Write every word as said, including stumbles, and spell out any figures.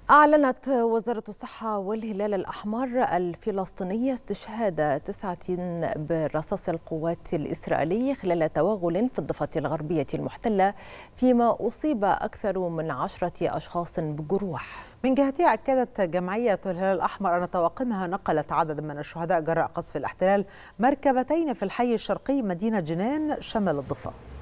أعلنت وزارة الصحة والهلال الأحمر الفلسطيني استشهاد تسعة برصاص القوات الإسرائيلية خلال توغل في الضفة الغربية المحتلة، فيما أصيب أكثر من عشرة أشخاص بجروح. من جهتها أكدت جمعية الهلال الأحمر أن طواقمها نقلت عدد من الشهداء جراء قصف الاحتلال مركبتين في الحي الشرقي مدينة جنين شمال الضفة.